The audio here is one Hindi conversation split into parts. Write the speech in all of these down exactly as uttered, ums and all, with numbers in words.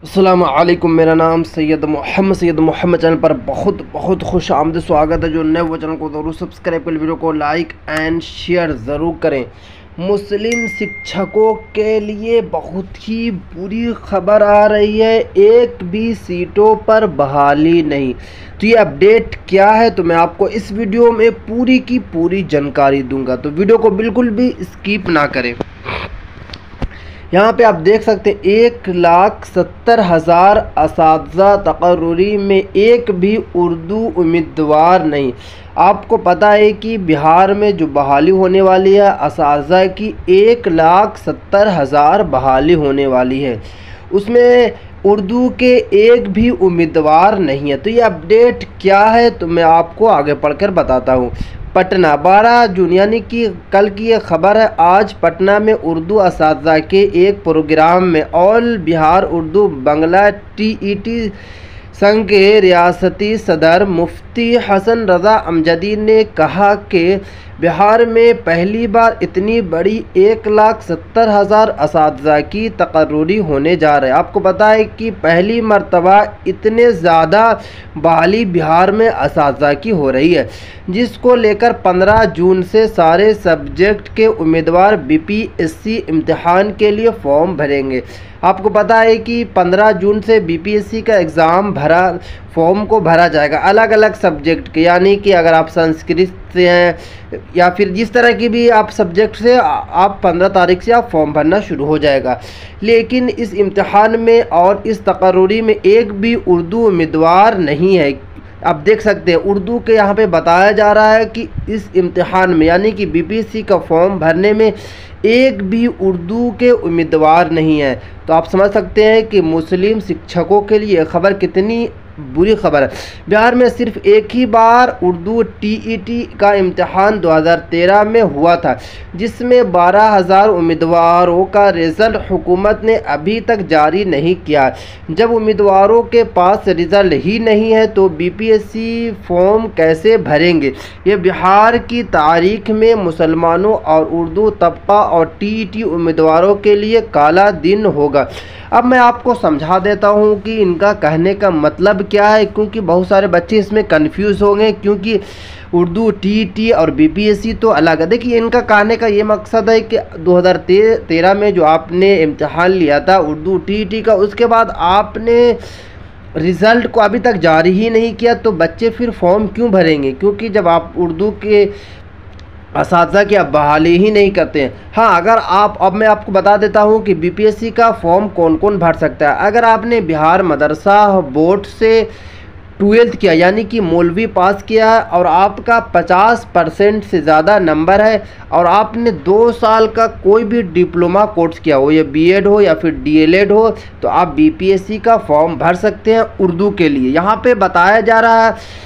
अस्सलाम वालेकुम। मेरा नाम सैयद मोहम्मद सैयद मोहम्मद चैनल पर बहुत बहुत खुश आमद स्वागत है। जो नए वो चैनल को ज़रूर सब्सक्राइब कर, वीडियो को लाइक एंड शेयर ज़रूर करें। मुस्लिम शिक्षकों के लिए बहुत ही बुरी खबर आ रही है, एक भी सीटों पर बहाली नहीं। तो ये अपडेट क्या है तो मैं आपको इस वीडियो में पूरी की पूरी जानकारी दूंगा, तो वीडियो को बिल्कुल भी स्किप ना करें। यहाँ पे आप देख सकते हैं एक लाख सत्तर हज़ार असातिज़ा तकर्रुरी में एक भी उर्दू उम्मीदवार नहीं। आपको पता है कि बिहार में जो बहाली होने वाली है असातिज़ा की, एक लाख सत्तर हज़ार बहाली होने वाली है, उसमें उर्दू के एक भी उम्मीदवार नहीं है। तो ये अपडेट क्या है तो मैं आपको आगे पढ़कर बताता हूँ। पटना बारह जून यानी कि कल की ये खबर है। आज पटना में उर्दू असातिज़ा के एक प्रोग्राम में all Bihar Urdu Bangla T E T संघ के रियासती सदर मुफ्ती हसन रज़ा अमजदी ने कहा कि बिहार में पहली बार इतनी बड़ी एक लाख सत्तर हज़ार असातिज़ा की तकर्रुरी होने जा रहे हैं। आपको पता है कि पहली मर्तबा इतने ज़्यादा बहाली बिहार में असातिज़ा की हो रही है, जिसको लेकर पंद्रह जून से सारे सब्जेक्ट के उम्मीदवार बी पी एस सी इम्तिहान के लिए फॉर्म भरेंगे। आपको पता है कि पंद्रह जून से बी पी एस सी का एग्ज़ाम भरा फॉर्म को भरा जाएगा अलग अलग सब्जेक्ट के, यानी कि अगर आप संस्कृत से हैं या फिर जिस तरह की भी आप सब्जेक्ट से आप पंद्रह तारीख से आप फॉर्म भरना शुरू हो जाएगा। लेकिन इस इम्तिहान में और इस तकर्रुरी में एक भी उर्दू उम्मीदवार नहीं है। आप देख सकते हैं उर्दू के यहाँ पे बताया जा रहा है कि इस इम्तिहान में यानी कि बी पी एस सी का फॉर्म भरने में एक भी उर्दू के उम्मीदवार नहीं है। तो आप समझ सकते हैं कि मुस्लिम शिक्षकों के लिए खबर कितनी बुरी खबर है। बिहार में सिर्फ एक ही बार उर्दू टी ई टी का इम्तिहान दो हज़ार तेरह में हुआ था, जिसमें बारह हज़ार उम्मीदवारों का रिज़ल्ट हुकूमत ने अभी तक जारी नहीं किया। जब उम्मीदवारों के पास रिज़ल्ट ही नहीं है तो B P S C form कैसे भरेंगे। ये बिहार की तारीख में मुसलमानों और उर्दू तबका और टी ई टी उम्मीदवारों के लिए काला दिन होगा। अब मैं आपको समझा देता हूँ कि इनका कहने का मतलब क्या है, क्योंकि बहुत सारे बच्चे इसमें कंफ्यूज होंगे, क्योंकि उर्दू टी ई टी और बी पी एस सी तो अलग है। देखिए इनका कहने का ये मकसद है कि दो हज़ार तेरह में जो आपने इम्तिहान लिया था उर्दू टी ई टी का, उसके बाद आपने रिज़ल्ट को अभी तक जारी ही नहीं किया, तो बच्चे फिर फॉर्म क्यों भरेंगे, क्योंकि जब आप उर्दू के असातिज़ा की आप बहाली ही नहीं करते हैं। हाँ, अगर आप अब मैं आपको बता देता हूँ कि बी पी एस सी का फॉर्म कौन कौन भर सकता है। अगर आपने बिहार मदरसा बोर्ड से ट्वेल्थ किया यानी कि मौलवी पास किया और आपका पचास परसेंट से ज़्यादा नंबर है और आपने दो साल का कोई भी डिप्लोमा कोर्स किया हो, या बी एड हो या फिर डी एल एड हो, तो आप बी पी एस सी का फॉर्म भर सकते हैं उर्दू के लिए। यहाँ पे बताया जा रहा है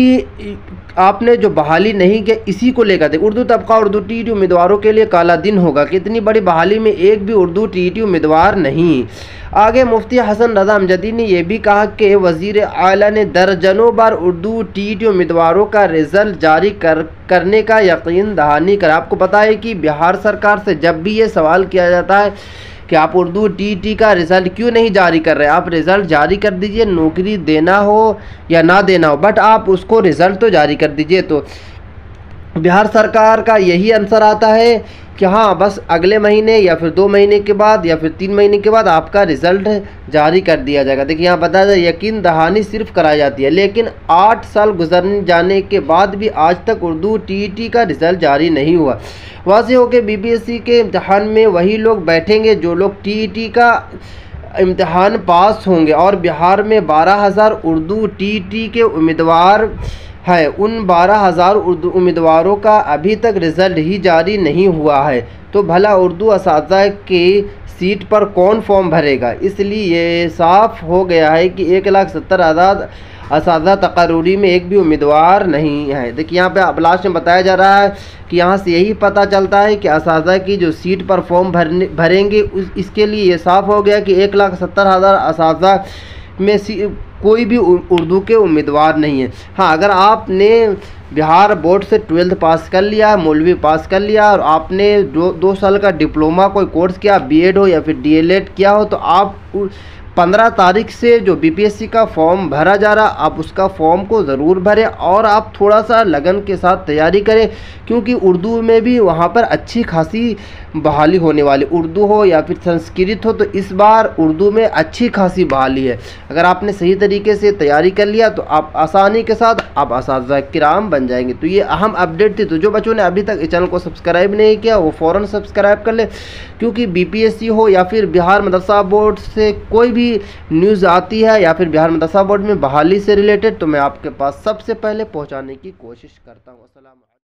कि आपने जो बहाली नहीं किया इसी को लेकर थे। उर्दू तबका उर्दू टी ई टी उम्मीदवारों के लिए काला दिन होगा कि इतनी बड़ी बहाली में एक भी उर्दू टी ई टी उम्मीदवार नहीं। आगे मुफ्ती हसन रज़ा अमजदी ने यह भी कहा कि वज़ीर आला ने दर्जनों बार उर्दू टी ई टी उम्मीदवारों का रिज़ल्ट जारी कर करने का यकीन दहानी कर। आपको पता है कि बिहार सरकार से जब भी ये सवाल किया जाता है कि आप उर्दू टी ई टी का रिज़ल्ट क्यों नहीं जारी कर रहे, आप रिज़ल्ट जारी कर दीजिए, नौकरी देना हो या ना देना हो, बट आप उसको रिज़ल्ट तो जारी कर दीजिए। तो बिहार सरकार का यही आंसर आता है कि हाँ बस अगले महीने या फिर दो महीने के बाद या फिर तीन महीने के बाद आपका रिज़ल्ट जारी कर दिया जाएगा। देखिए यहाँ बताया जाए यकीन दहानी सिर्फ कराई जाती है, लेकिन आठ साल गुजर जाने के बाद भी आज तक उर्दू टी ई टी का रिज़ल्ट जारी नहीं हुआ। वाज़ेह हो के बी पी एस सी के इम्तिहान में वही लोग बैठेंगे जो लोग टी ई टी का इम्तिहान पास होंगे, और बिहार में बारह हज़ार उर्दू टी ई टी के उम्मीदवार है। उन बारह हज़ार उर्दू उम्मीदवारों का अभी तक रिज़ल्ट ही जारी नहीं हुआ है, तो भला उर्दू असातिज़ा के सीट पर कौन फॉर्म भरेगा। इसलिए ये साफ़ हो गया है कि एक लाख सत्तर हज़ार असातिज़ा तकर्रुरी में एक भी उम्मीदवार नहीं है। देखिए यहाँ पे अबलाश में बताया जा रहा है कि यहाँ से यही पता चलता है कि असातिज़ा की जो सीट पर फॉर्म भरने भरेंगे उस इसके लिए ये साफ़ हो गया कि एक लाख सत्तर हज़ार असातिज़ा में कोई भी उर्दू के उम्मीदवार नहीं है। हाँ, अगर आपने बिहार बोर्ड से ट्वेल्थ पास कर लिया, मौलवी पास कर लिया और आपने दो दो साल का डिप्लोमा कोई कोर्स किया, बी एड हो या फिर डी एल एड किया हो, तो आप पंद्रह तारीख से जो बीपीएससी का फॉर्म भरा जा रहा, आप उसका फॉर्म को ज़रूर भरें और आप थोड़ा सा लगन के साथ तैयारी करें, क्योंकि उर्दू में भी वहाँ पर अच्छी खासी बहाली होने वाली, उर्दू हो या फिर संस्कृत हो, तो इस बार उर्दू में अच्छी खासी बहाली है। अगर आपने सही तरीके से तैयारी कर लिया तो आप आसानी के साथ आप असातिज़ा किराम बन जाएंगे। तो ये अहम अपडेट थी। तो जो बच्चों ने अभी तक इस चैनल को सब्सक्राइब नहीं किया वो फ़ौरन सब्सक्राइब कर ले, क्योंकि बीपीएससी हो या फिर बिहार मदरसा बोर्ड से कोई भी न्यूज़ आती है या फिर बिहार मदरसा बोर्ड में बहाली से रिलेटेड, तो मैं आपके पास सबसे पहले पहुंचाने की कोशिश करता हूं। अस्सलाम।